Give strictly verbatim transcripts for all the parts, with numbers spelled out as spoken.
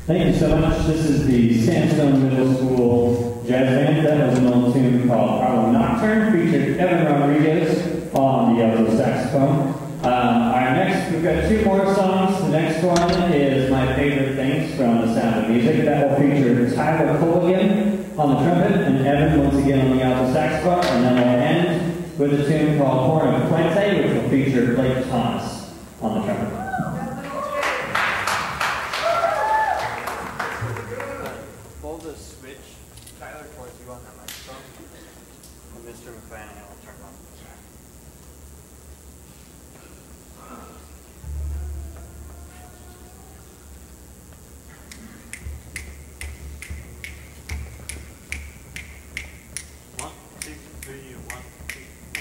Thank you so much. This is the Sandstone Middle School Jazz Band. That was an old tune called Harlem Nocturne, featured Evan Rodriguez on the alto saxophone. Um, our next, we've got two more songs. The next one is My Favorite Things from The Sound of Music. That will feature Tyler Colligan on the trumpet and Evan once again on the alto saxophone. And then we'll end with a tune called Horn of Plante, which will feature Blake Thomas on the trumpet. Mister McFadden, I'll turn it on. One, two, three, one, two, three.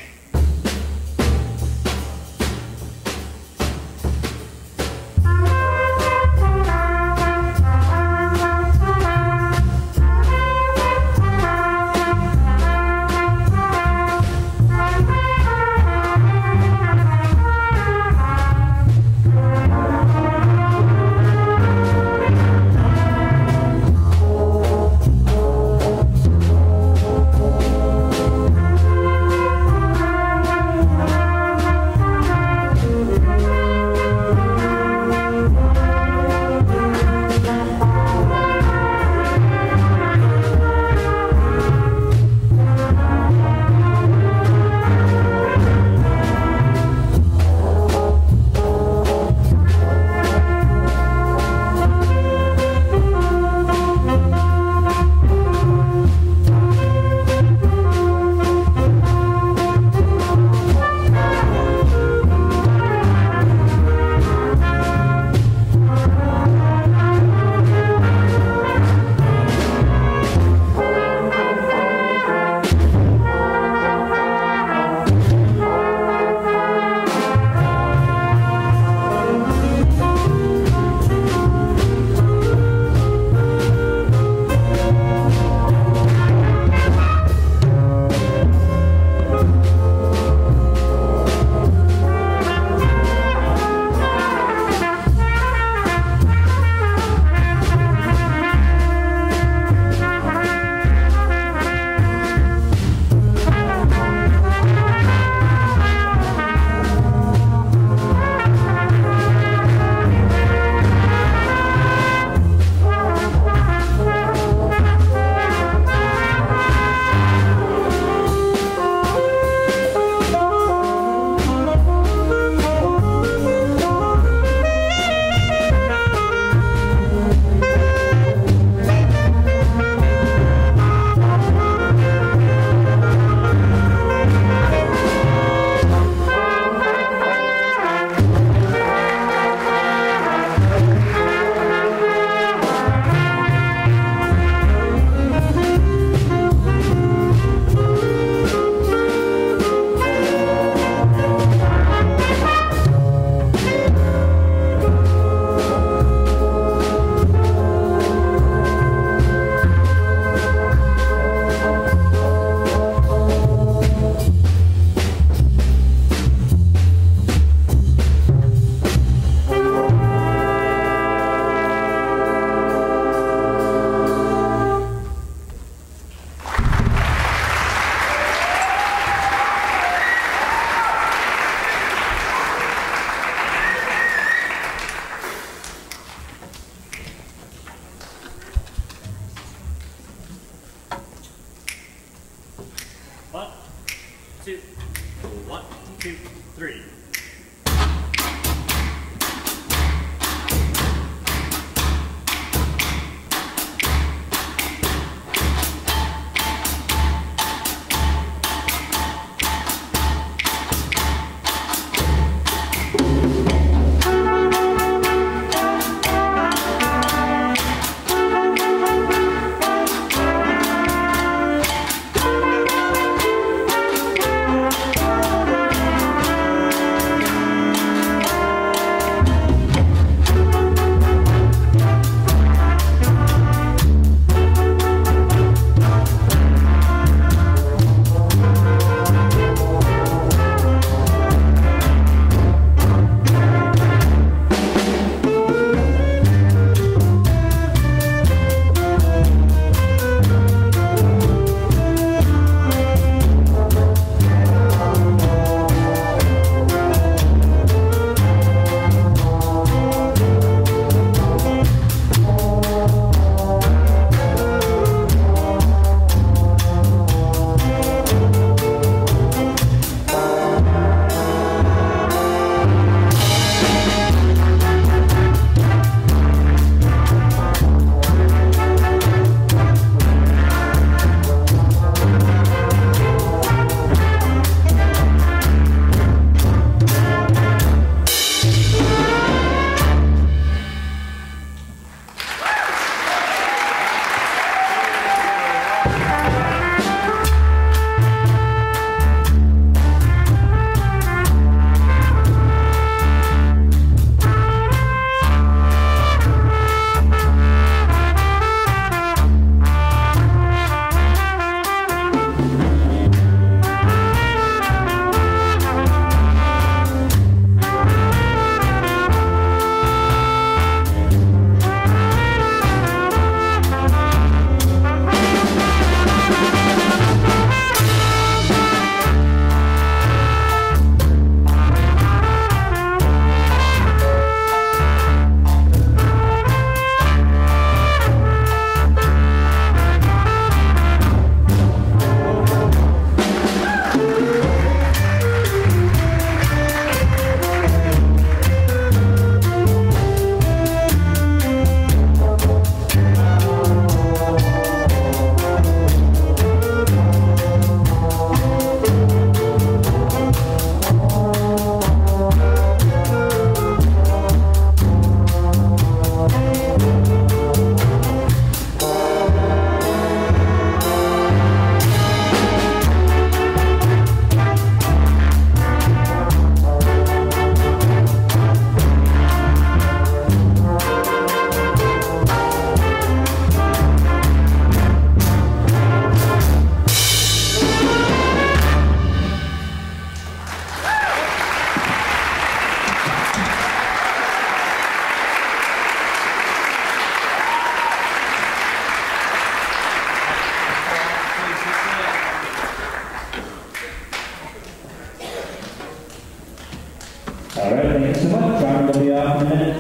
One, two, one, two, three. Thank All right, thank you so much. John will be off in a minute.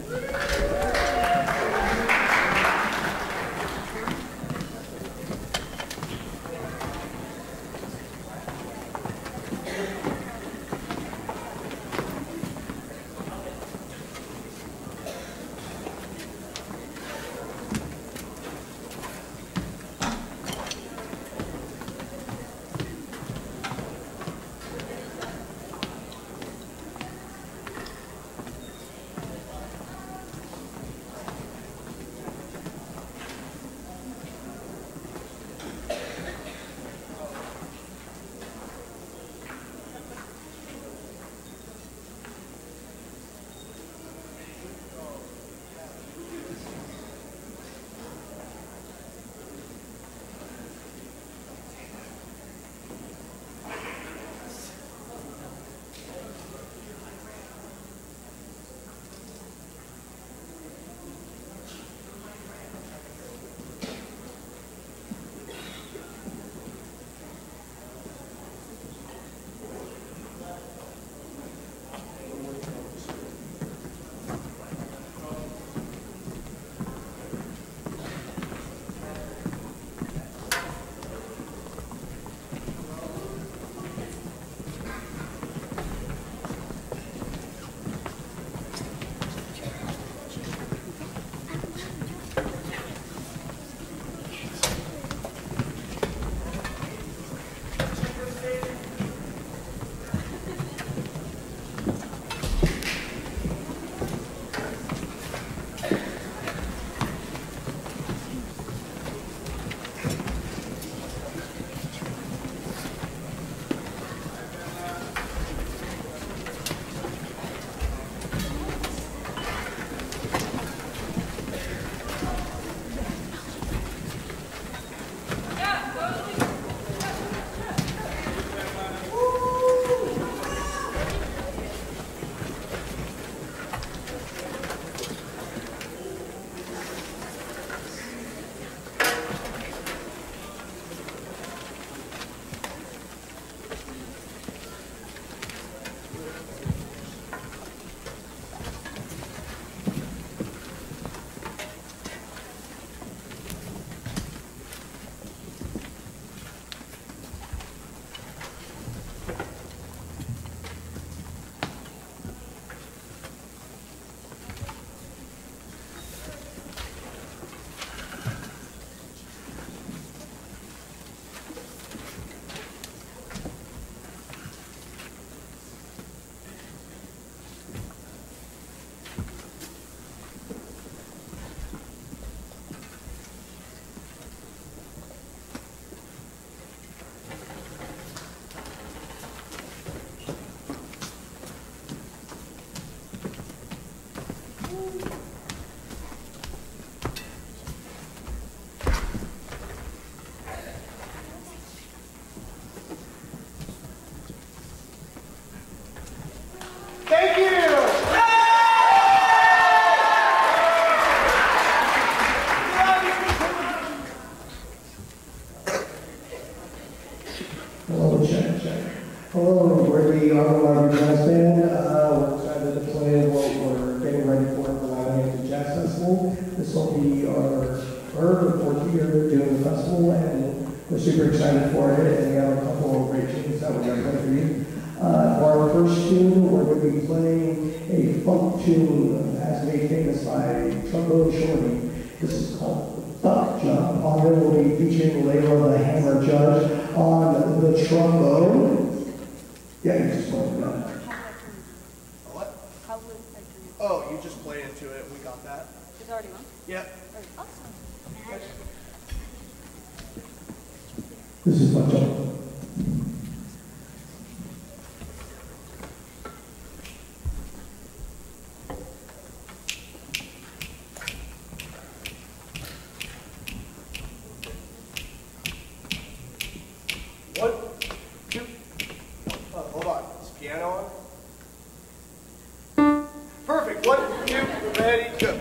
Thank you. Hello, check, check. Hello, we're the Arnold Jazz Band. Uh, we're excited to play what we're getting ready for the Loudoun Jazz Festival. This will be our third or fourth year doing the festival, and we're super excited for it. And we have a couple of great tunes that we're going to play for you. Uh, for our first tune, we're going to be playing a funk tune as made famous by Trombone Shorty. This is called Duck Jump. On it, we'll be featuring Layla the Hammer Judge on the trombone. Yeah, you just played that. What? How would I do? Oh, you just play into it. We got that. It's already on? Yep. Awesome. This is my job. One, two, oh, hold on. Is the piano on? Perfect. One, two, ready, go.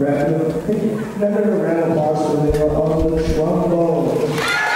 round of, another round of applause for them on the trombone.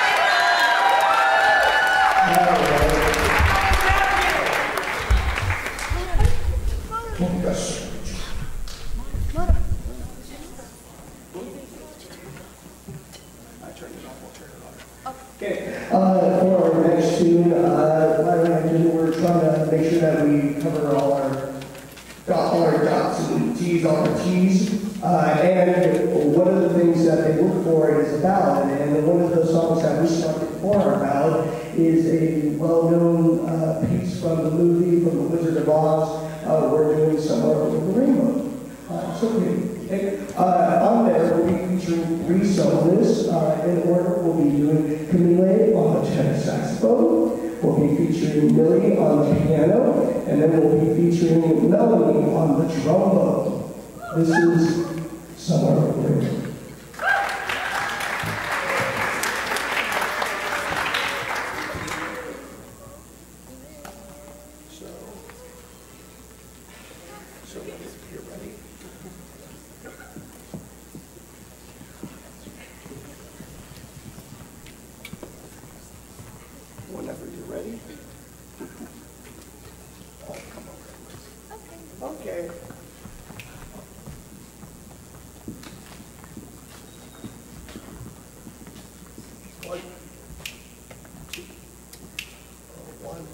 Okay, uh, for our next tune, uh, what we're going to do, we're trying to make sure that we cover all our, dot, all our dots and T's, all our T's. Uh, and one of the things that they look for is a ballad, and one of the songs that we selected for our ballad is a well-known uh, piece from the movie, from The Wizard of Oz. Uh, we're doing Somewhere Over the Rainbow. Uh, so okay. Uh, on there, we'll be featuring three soloists. Uh, in order, we'll be doing Camille on the tenor saxophone, we'll be featuring Millie on the piano, and then we'll be featuring Melanie on the trombone. This is Somewhere Over the Rainbow. Whenever you're ready. Oh, come over. Okay. One, two, one.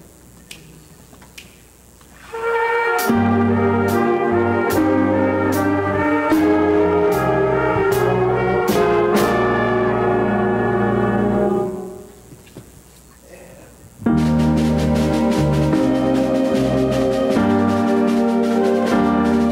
Thank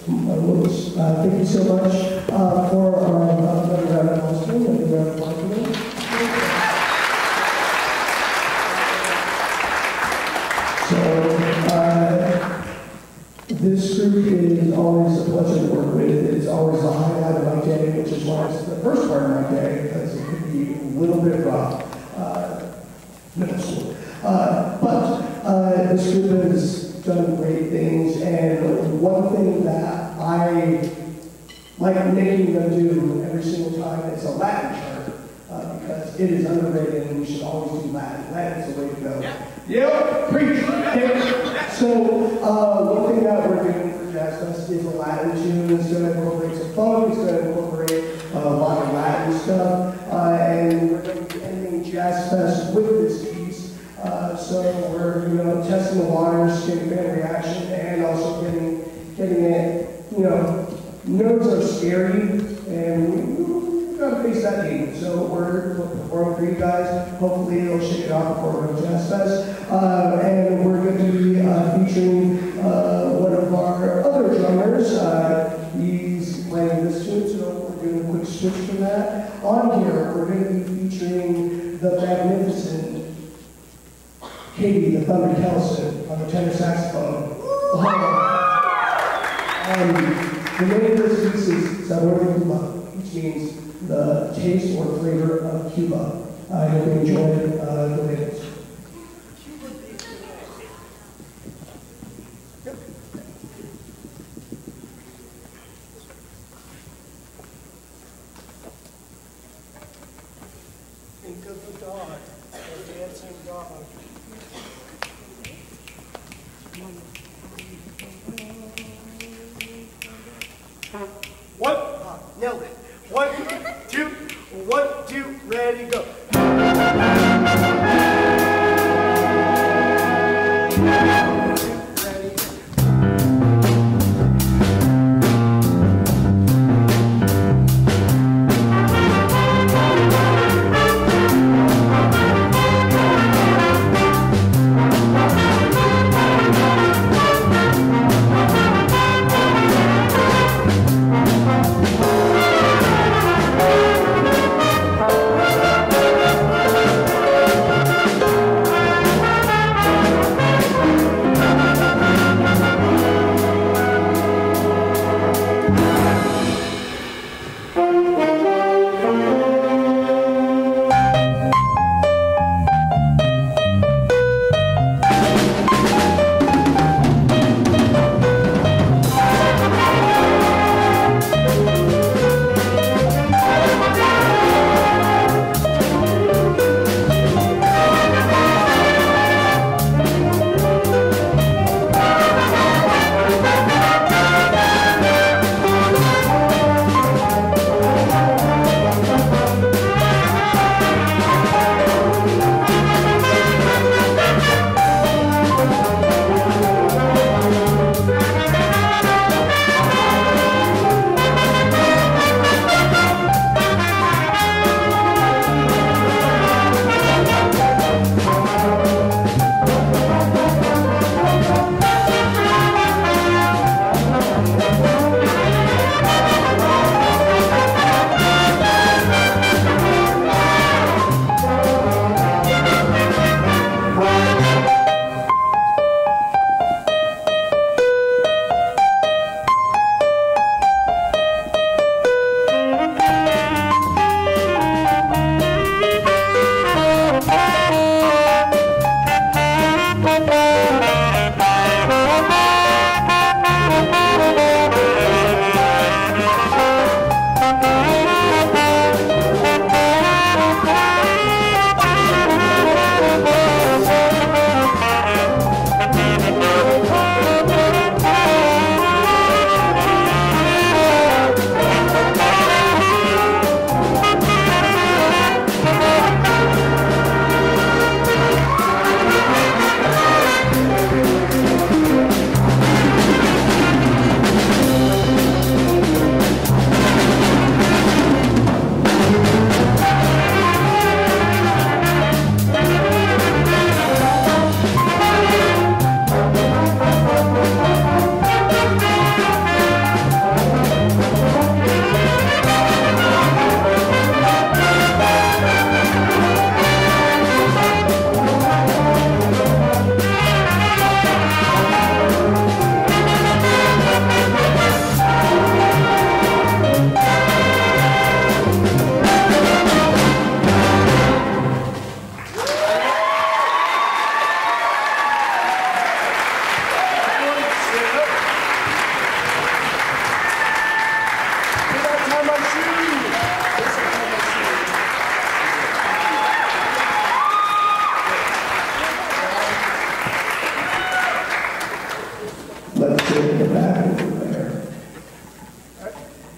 Uh, thank you so much uh, for our underground announcement and underground marketing. So, uh, this group is always a pleasure to work with. It's always the highlight of my day, which is why it's the first part of my day, because it could be a little bit rough. Uh, middle school. Uh, but uh, this group has done great things, and one thing that I like making them do every single time is a Latin chart, uh, because it is underrated and we should always do Latin. Latin's the way to go. Yeah. Yep, preach. Okay. So uh, one thing that we're doing for Jazz Fest is a Latin tune. It's going to incorporate some funk, it's going to incorporate a lot of Latin stuff, uh, and we're going to be ending Jazz Fest with this piece. Uh, so we're, you know, testing the waters, getting fan reaction, and also getting, getting it, you know, nerves are scary, and we, we gotta face that demon. So we're, we're performing for you guys. Hopefully it'll shake it off before we go to Jazz Fest. Uh, and we're going to be uh, featuring uh, one of our other drummers. Uh, he's playing this tune, so we're doing a quick switch from that. On here, we're going to be featuring the magnificent Katie, the Thunder Kelson, on the tenor saxophone. Um, the name of this piece is Sabor de Cuba, which means the taste or flavor of Cuba. I hope you enjoy uh, the lyrics. Think of the dog, the dancing dog. One, uh, nailed it. One, two, one, two, ready, go.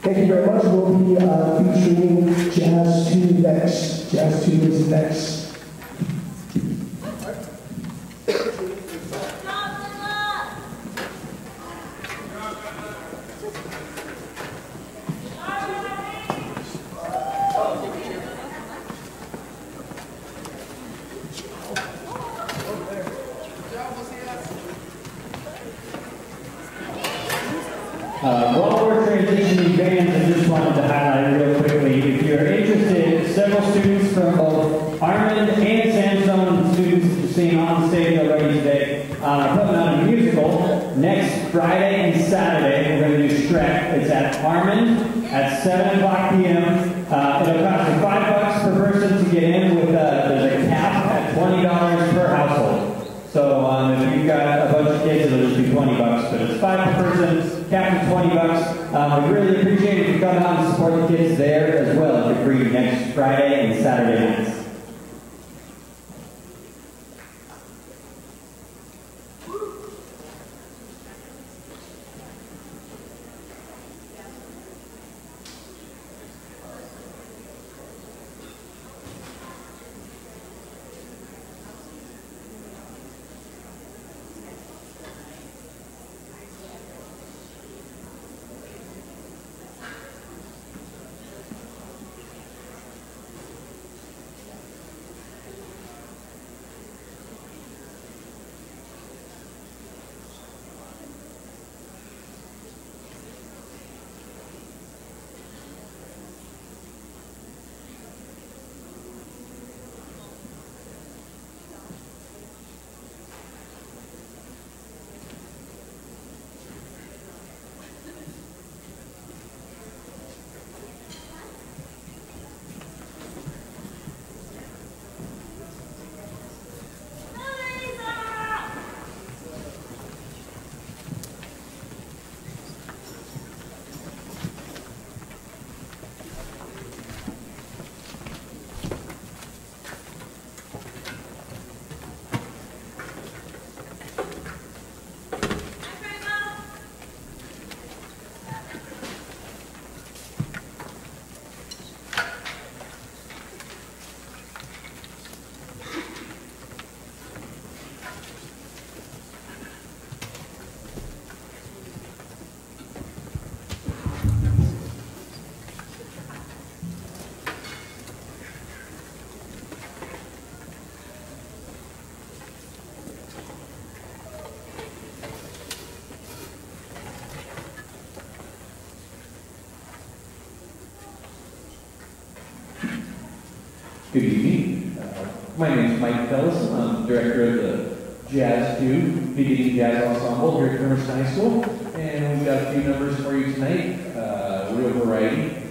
Thank you very much. We'll be uh, featuring Jazz two next. Jazz two is next. Uh, while we're transitioning bands, I just wanted to highlight real quickly, if you're interested, several students from both Armand and Sandstone, students you've seen on the stage already today, uh, are putting on a musical next Friday and Saturday. We're going to do Shrek. It's at Armand at seven o'clock p m Uh, it'll cost you five bucks per person to get in with, uh, there's a cap at twenty dollars per household. So um, if you've got a bunch of kids, it'll just be twenty bucks, but it's five per person, cap to twenty bucks. Um, we really appreciate it if you come out and support the kids there as well at the Green next Friday and Saturday nights. Good evening. Uh, my name is Mike Fellis. I'm director of the Jazz two Beginning Jazz Ensemble here at Hermiston High School. And we've got a few numbers for you tonight. Uh, real variety.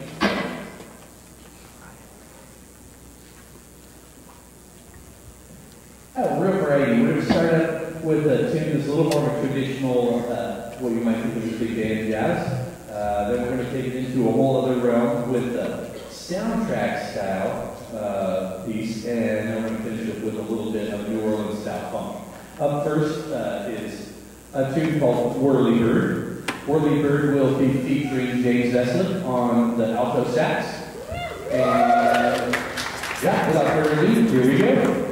Oh, real variety. We're going to start up with a tune that's a little more of a traditional, uh, what you might think of as big band jazz. Uh, then we're going to take it into a whole other realm with the soundtrack style uh, piece, and then we're going to finish it with a little bit of New Orleans style funk. Up first uh, is a tune called Whirly Bird. Whirly Bird will be featuring James Zeslin on the alto sax. And yeah, without further ado, here we go.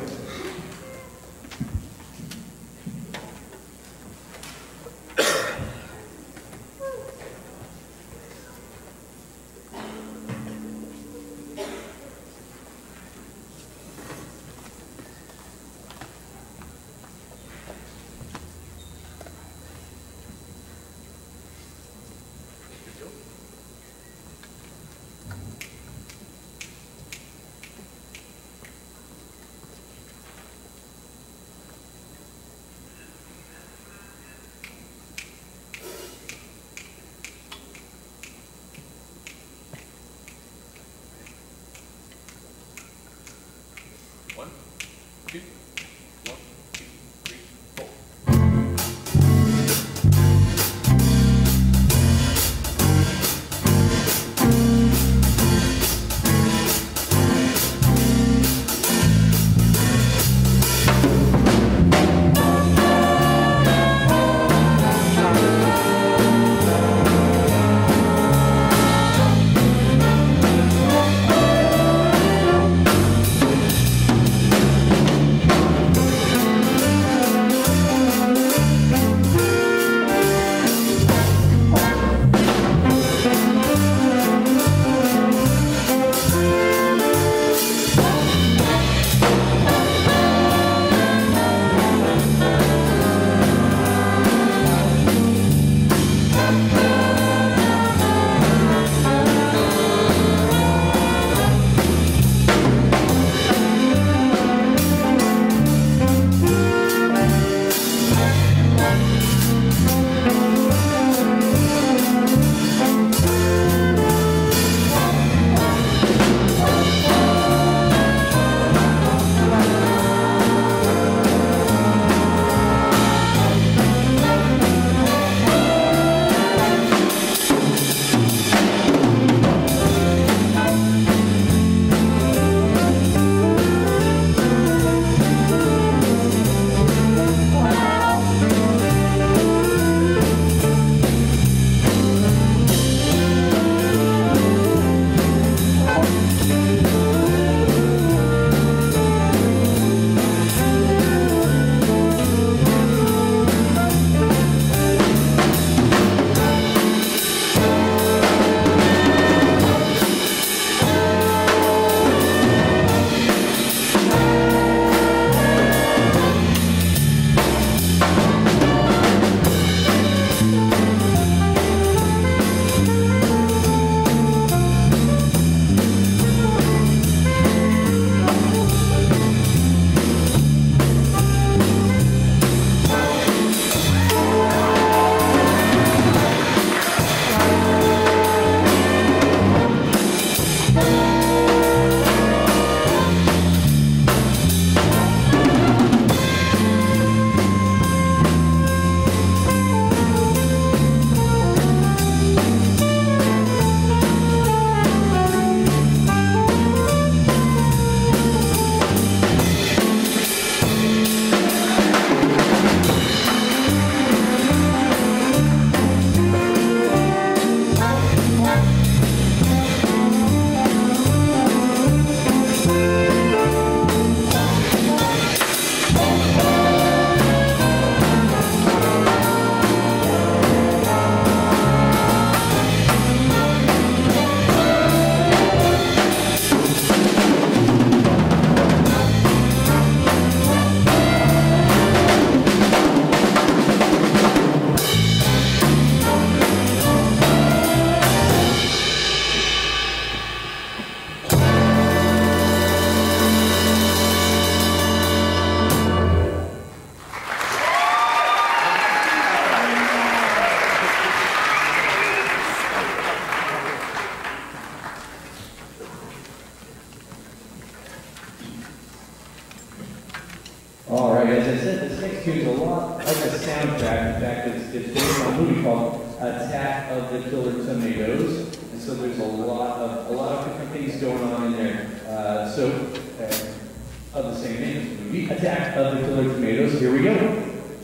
is a lot like a soundtrack. In fact, it's, it's based on a movie called Attack of the Killer Tomatoes. And so there's a lot of a lot of different things going on in there. Uh, so uh, of the same name as the movie, Attack of the Killer Tomatoes. Here we go.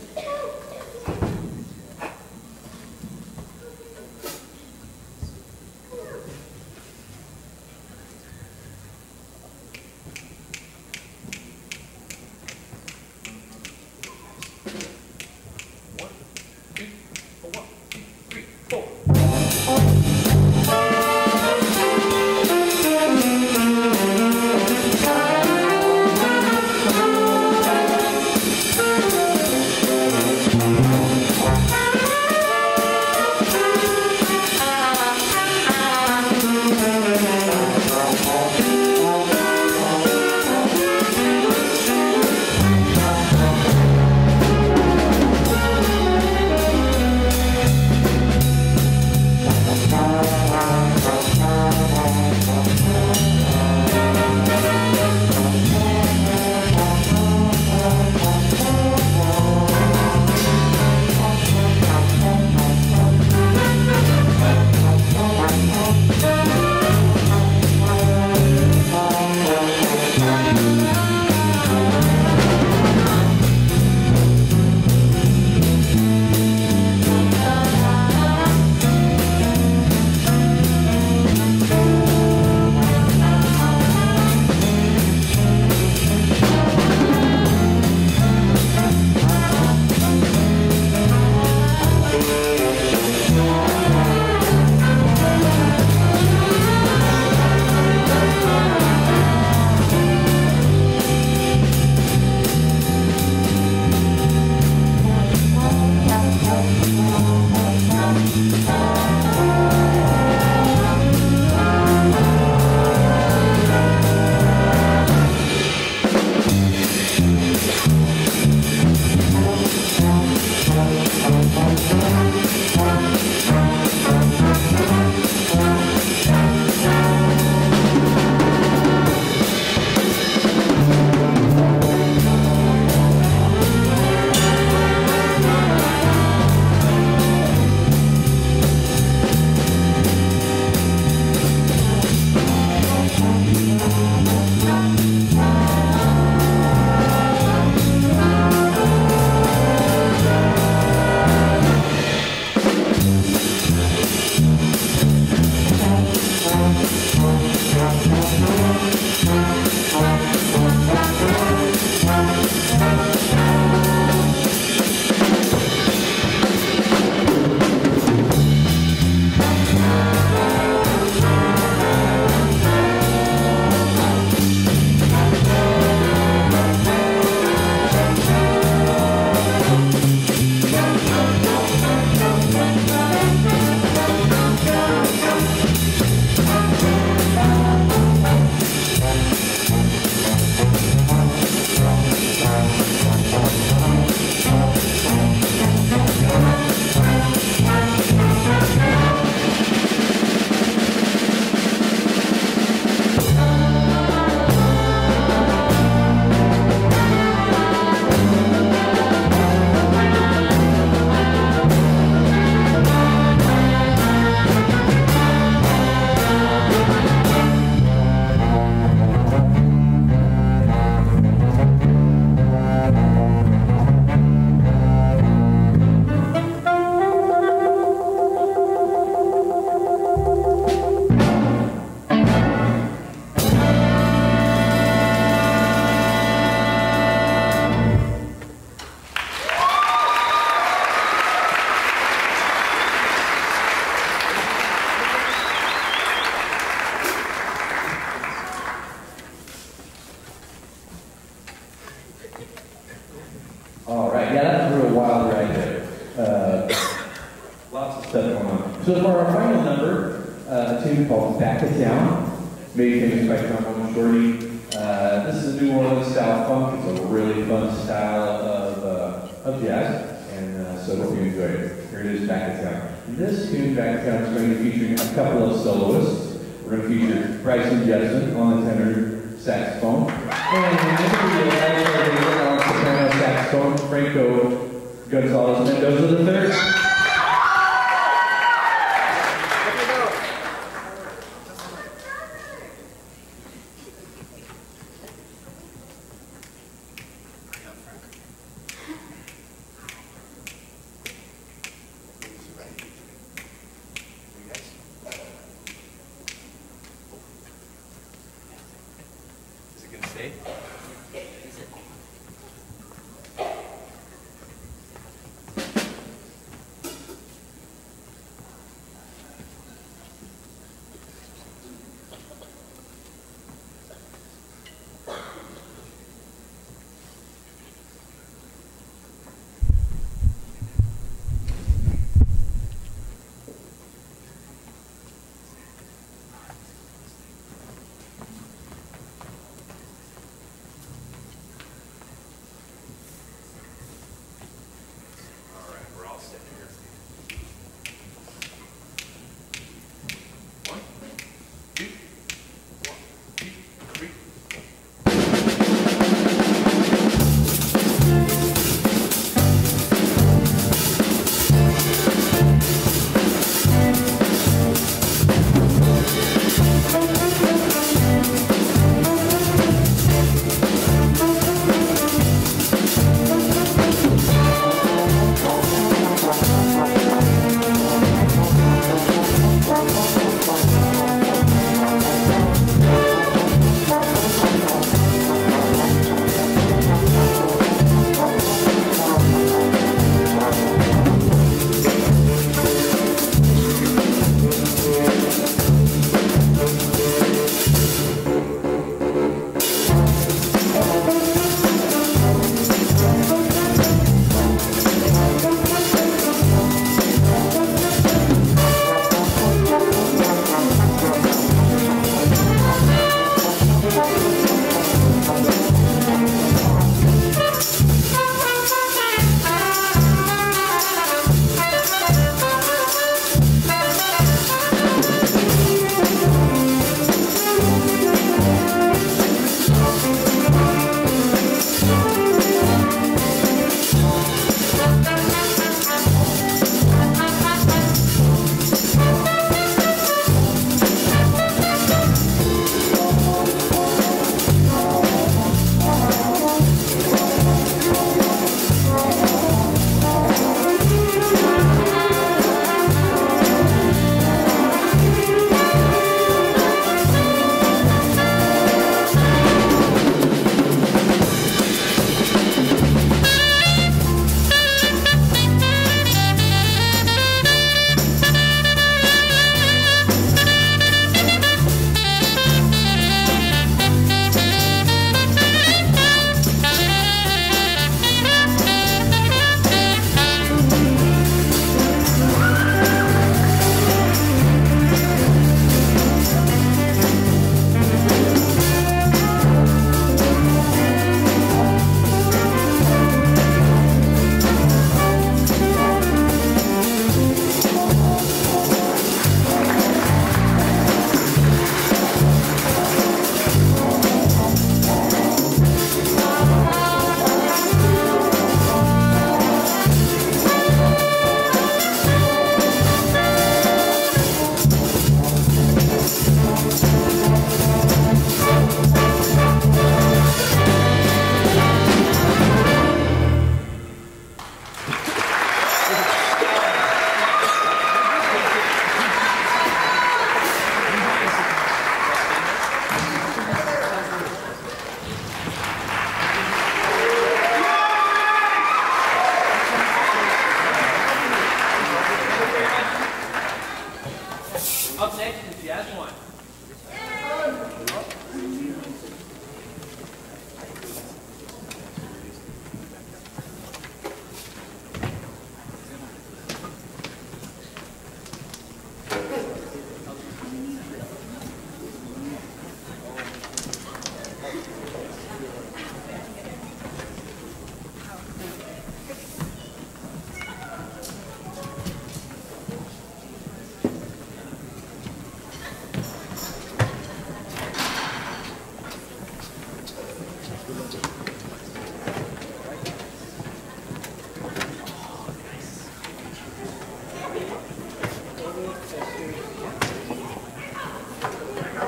All right, yeah, that's a real wild right there. Uh, lots of stuff going on. So for our final number, uh, a tune called Back to Town, made famous by Trombone Shorty. Uh, this is a New Orleans style funk. It's a really fun style of, uh, of jazz, and uh, so I hope you enjoy it. Here it is, Back to Town. This tune, Back to Town, is going to be featuring a couple of soloists. We're going to feature Bryson Jepson on the tenor saxophone, and we're going to be on soprano saxophone, Franco Gonzalez Mendoza the third.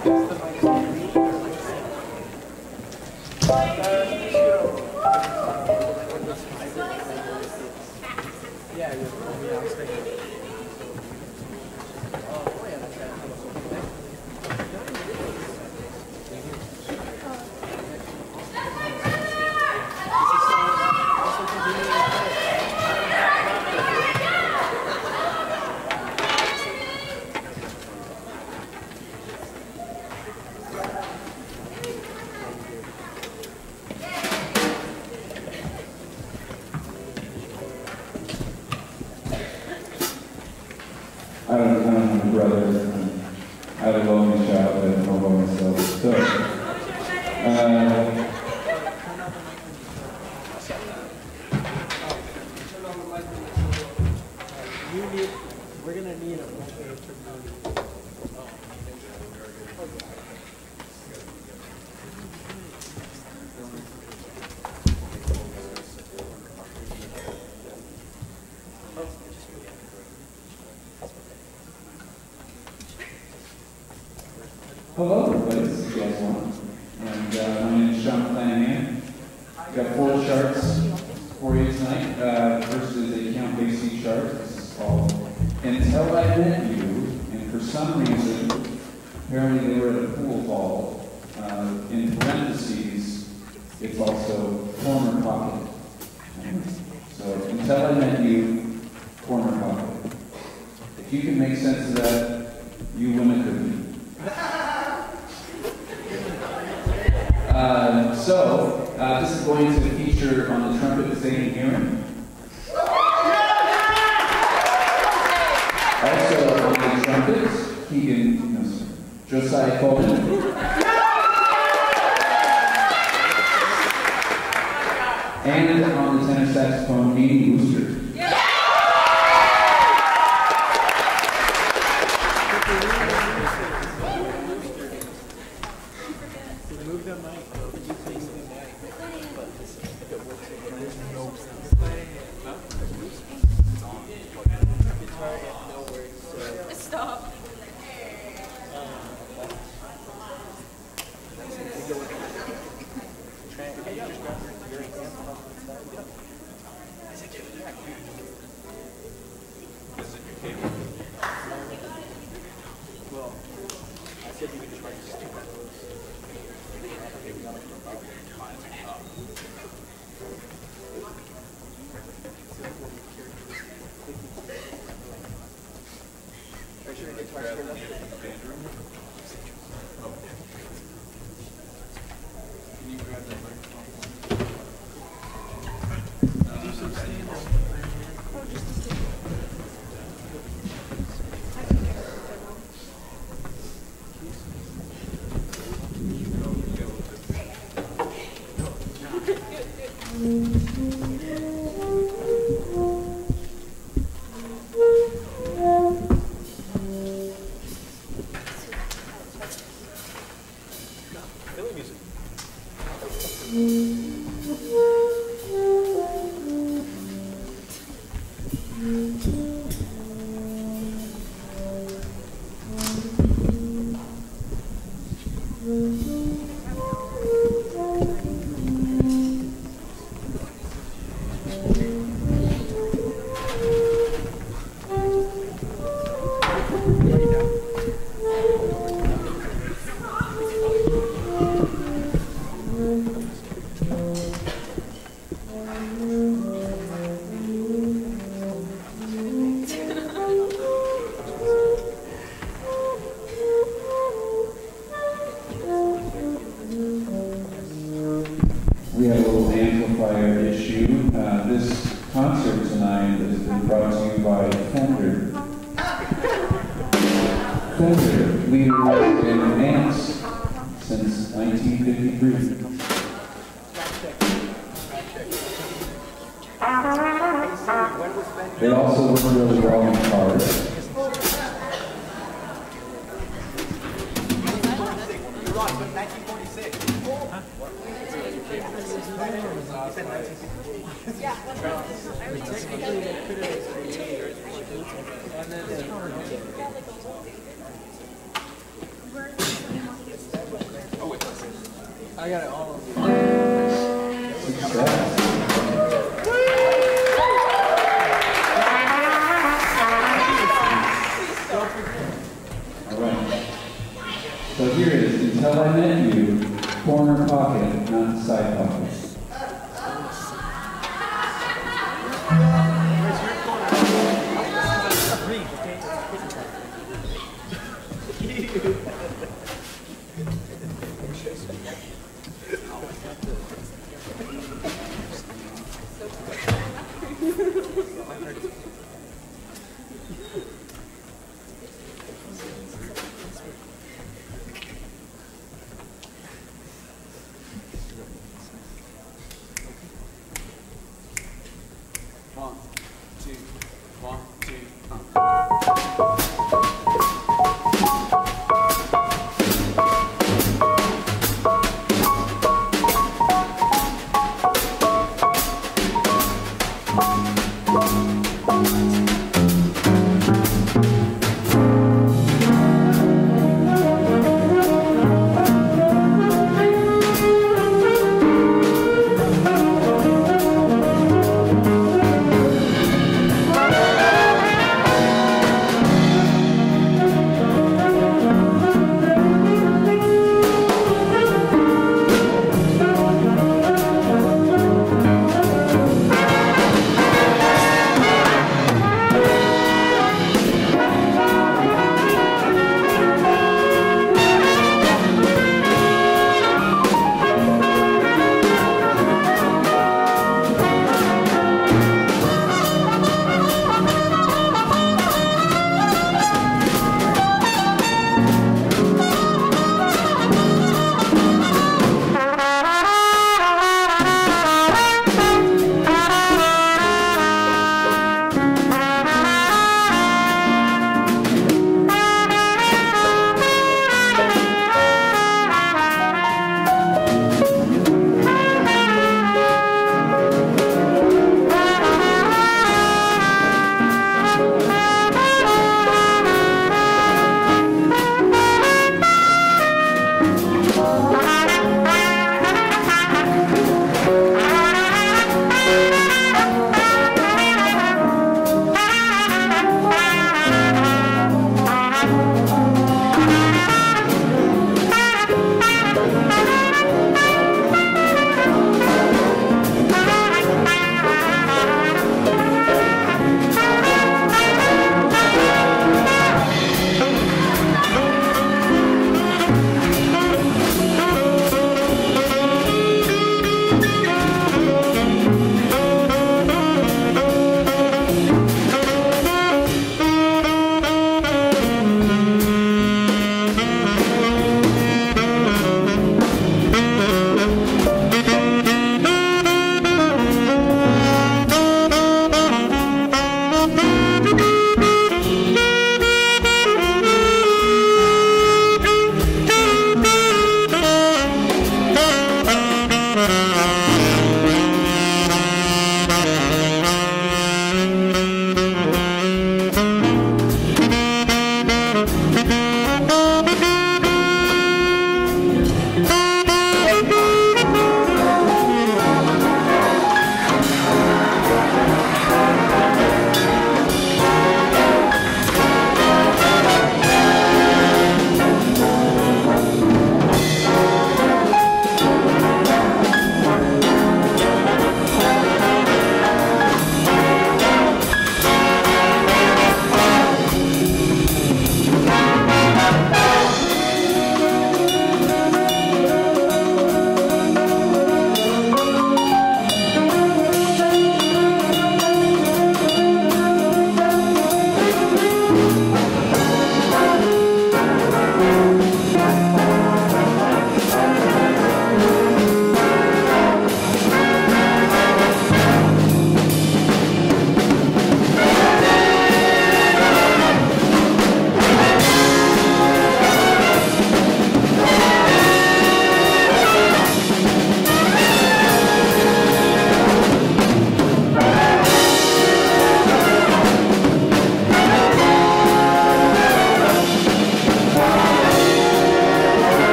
I don't, I don't have a brother. I have a lonely child. I don't know about myself. So, uh, You need, we're gonna need a motion to hello, everybody. This is Guys One. And uh, my name is Sean Flanagan. I've got four charts for you tonight. Uh, first is a Count Basie chart. This is called Until I Met You. And for some reason, apparently they were at a pool ball. Uh, in parentheses, it's also corner pocket. So until I met you, corner pocket. If you can make sense of that, you win a cookie. Uh, so, uh, this is going to feature on the trumpet Zane Heron. Also on the trumpet, Keegan, no, sorry, Josiah Coleman. And on the tenor saxophone, Amy Wooster. Stop. We have a little amplifier issue. Uh, this concert tonight has been brought to you by Fender. Fender, leader in amps since nineteen fifty-three. They also work really well in cars. nineteen forty-six. I got it all over. Success. All right. So here it is. Until I met you, corner pocket, not side pocket. One, two, one, two,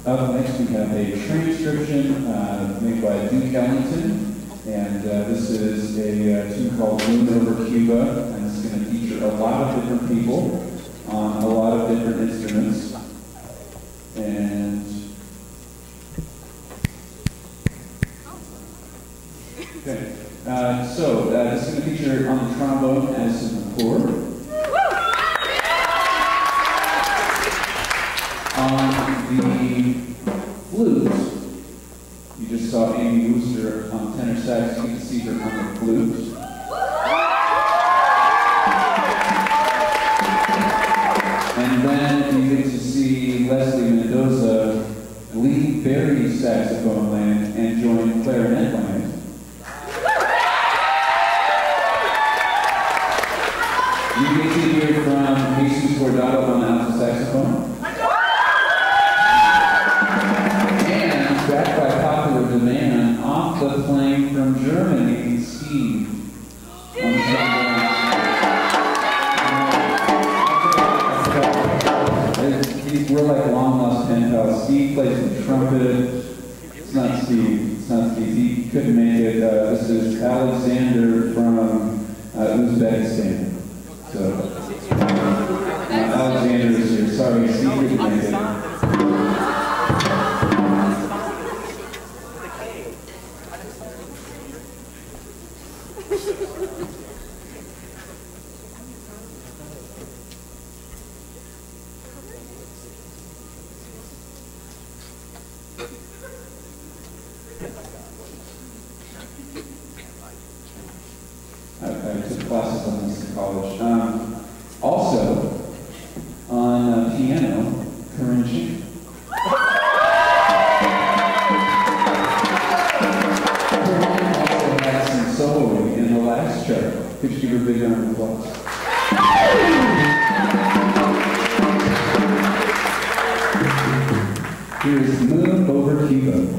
Up next, we have a transcription uh, made by Duke Ellington, and uh, this is a uh, tune called Moon Over Cuba, and it's going to feature a lot of different people on a lot of different instruments. And okay, uh, so uh, this is going to feature on the trombone Addison McClure. On the flute, you just saw Amy Wooster on tenor sax. You can see her on the flute. And then you get to see Leslie Mendoza lead Barry saxophone land and join clarinet land. You get to hear from Jesus Guardado on the alto saxophone. Backed by popular demand, off the plane from Germany, Steve on the trombone. He's, we're like long lost pen pals. Steve plays the trumpet. It's not Steve. It's not Steve. He couldn't make it. Uh, this is Alexander from uh, Uzbekistan. So uh, Alexander is here. Sorry, Steve couldn't make it. I took classes on this in college. Um, also, on uh, piano, Corinne G. Corinne also had some soloing in the last chart. Could you give her a big round of applause? Here's Moon Over Cuba.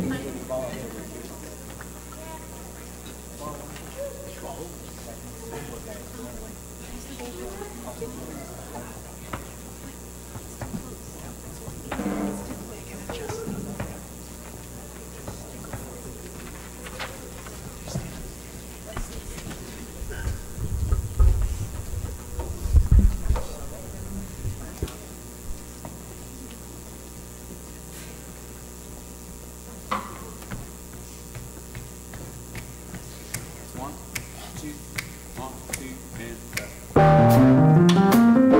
One, two, one, two, and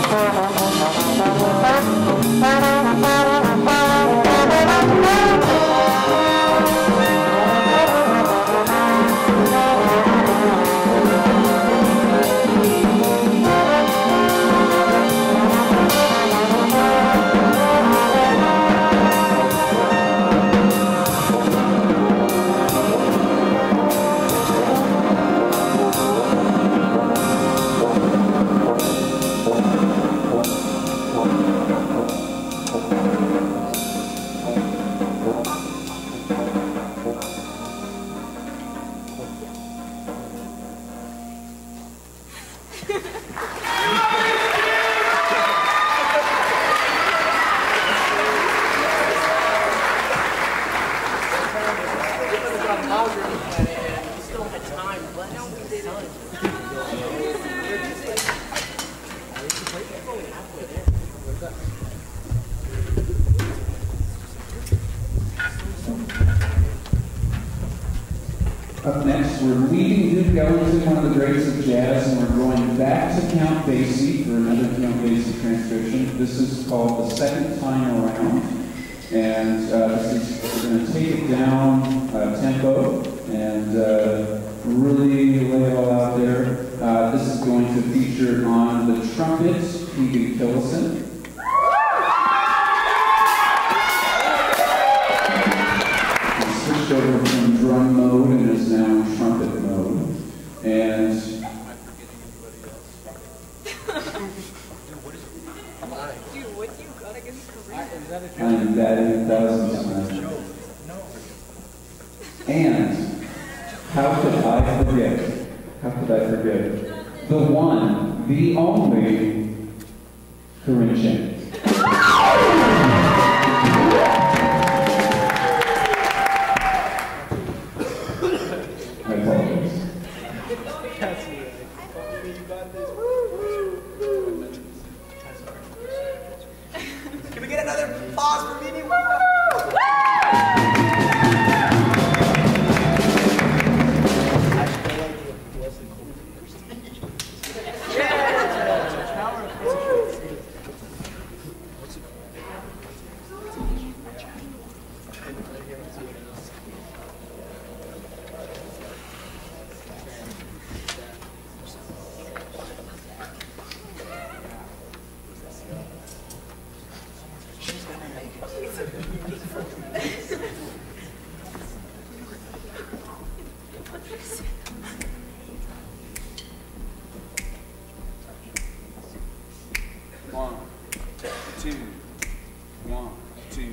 Up next, we're leaving Duke Ellington, one of the greats of jazz, and we're going back to Count Basie for another Count Basie transcription. This is called The Second Time Around, and uh, this is, we're going to take it down uh, tempo and uh, really lay it all out there. Uh, this is going to feature on the trumpet, Keegan Killison. Switched over from drum mode and is now in trumpet mode. And Dude, what you got against Korea? I am batting a thousand tonight. And how could I forget? How could I forget? The one, the only Corinne Chen. I apologize. Can we get another pause for meeting? One, two, one, two.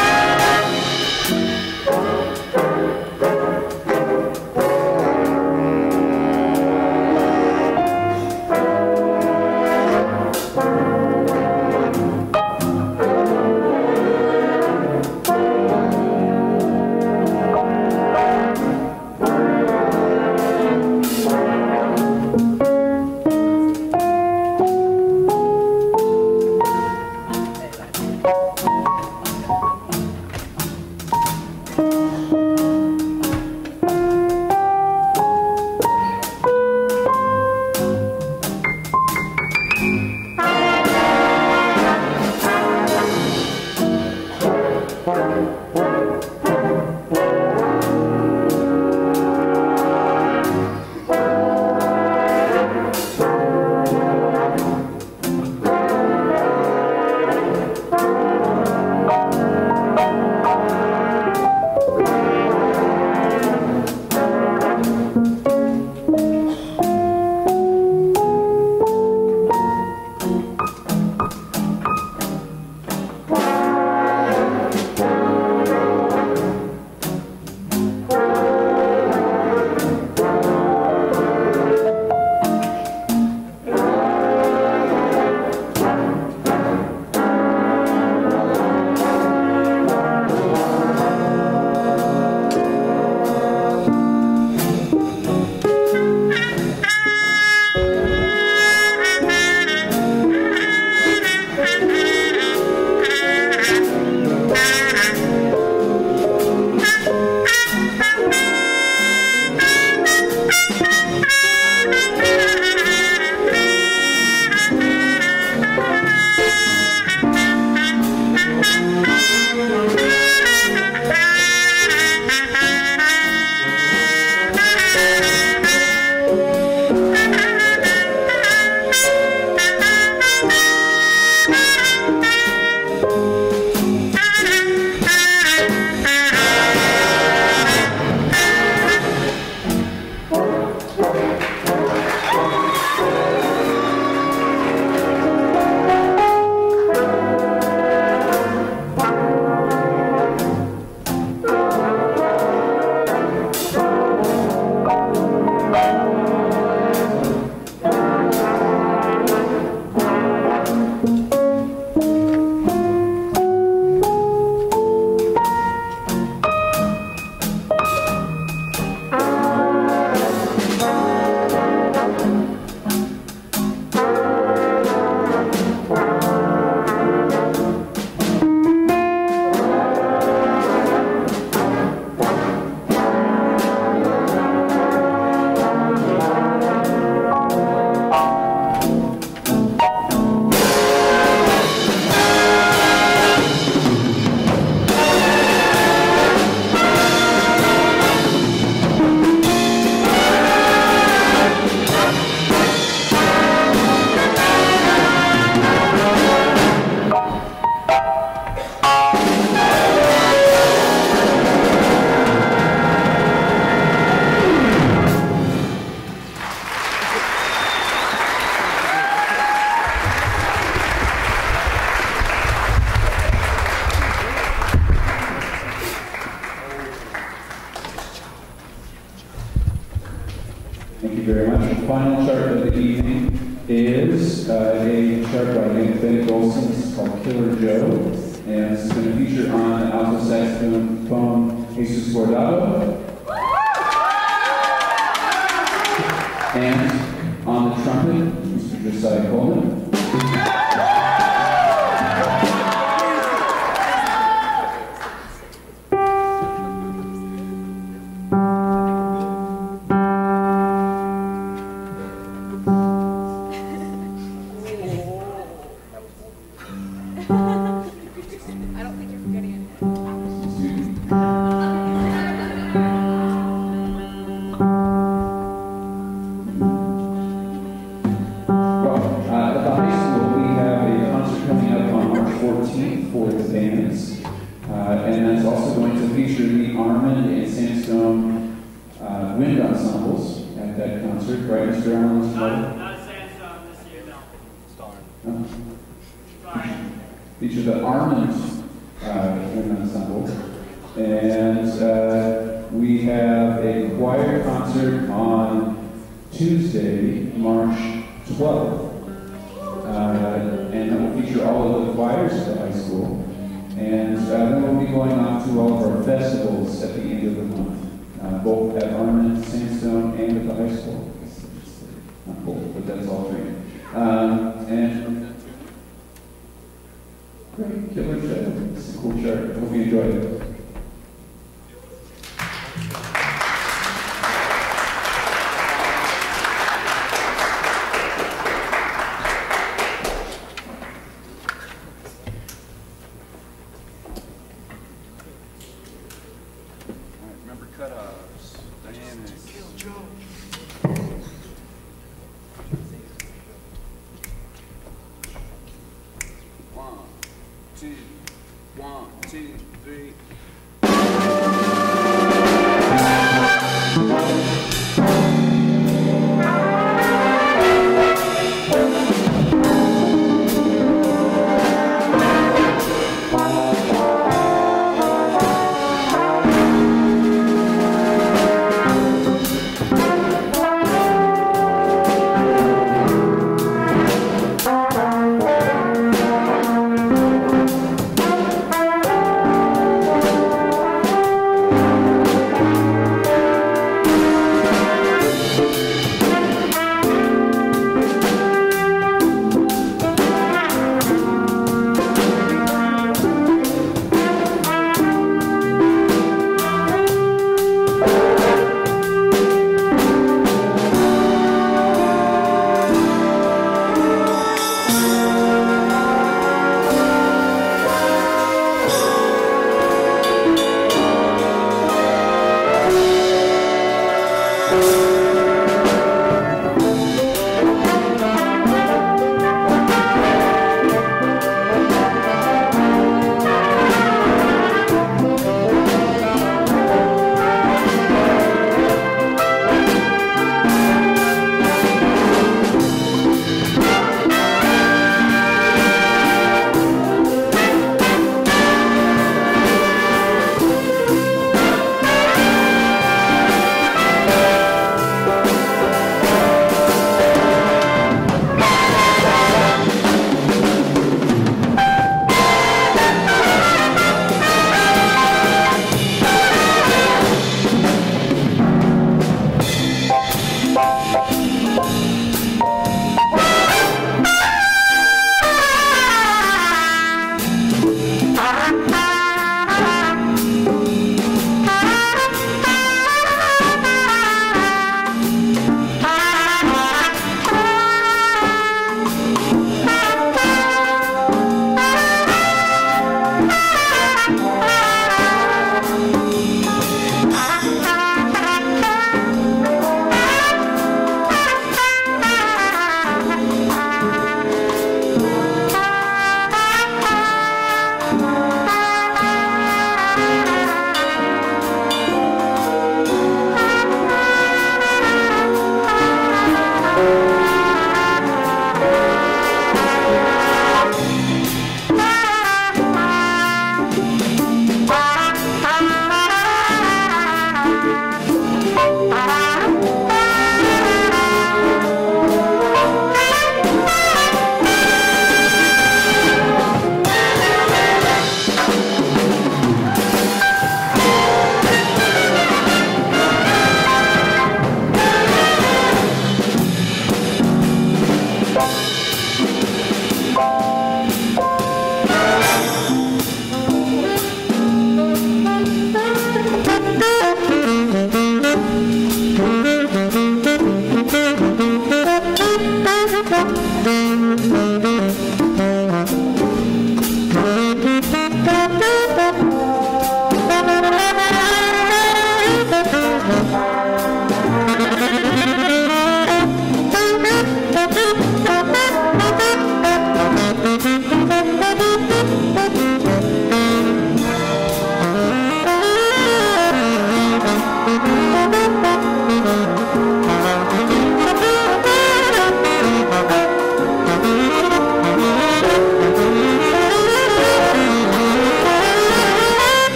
Thank Thank you very much. The final chart of the evening is uh, a chart by Ben Golson. This is called Killer Joe, and it's going to feature on the alto saxophone Jesus Bordado, and on the trumpet, Mister Josiah Coleman. I don't think you're forgetting it. For the bands, uh, and that's also going to feature the Armand and Sandstone uh, wind ensembles at that concert, right, Mister Allen? Not, not Sandstone this year, no. No? Sorry. Feature the Armand uh, wind ensemble, and uh, we have a choir concert on Tuesday, March twelfth. Uh, and that will feature all of the choirs at the high school. And uh, then we'll be going off to all of our festivals at the end of the month, uh, both at Armand, Sandstone, and at the high school. Not both, but that's all three. Um, and great, killer show. It's a cool chart. I hope you enjoy it. Remember cutoffs. Dynamics. Kill Joe. One, two, one, two, three.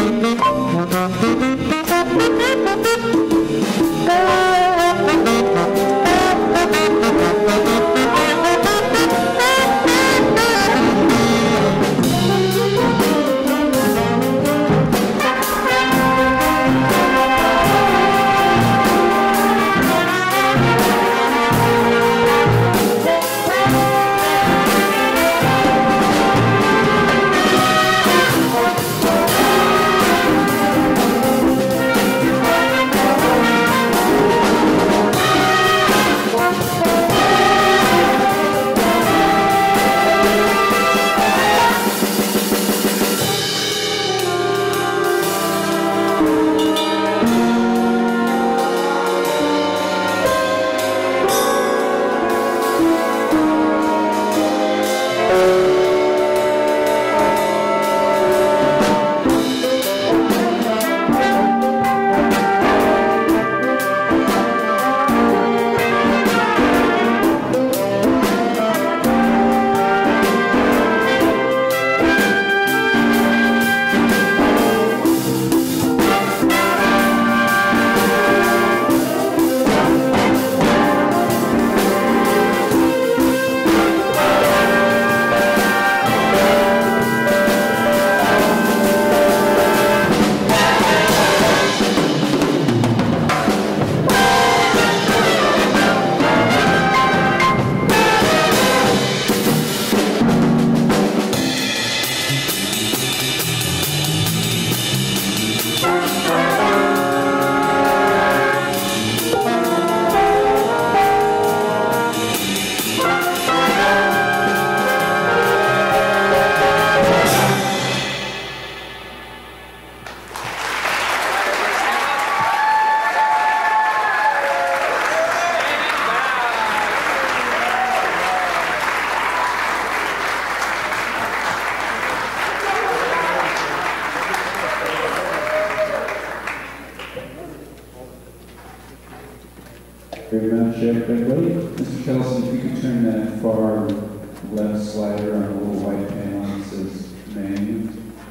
Very much, everybody. Mister Kelson, if you could turn that far left slider on the little white panel that says menu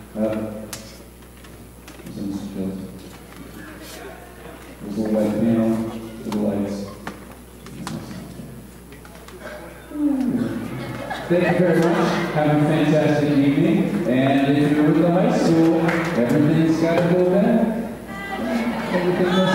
up. Is that Mister Kelson? There's a little white panel, little lights. Thank you very much. Have a fantastic evening. And if you're with the high school, everything's got to go back. Everything must